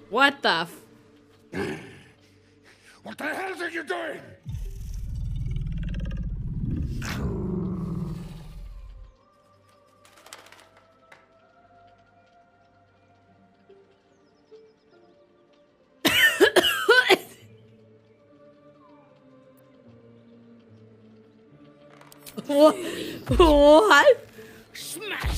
What the f- What the hell are you doing? What? Smash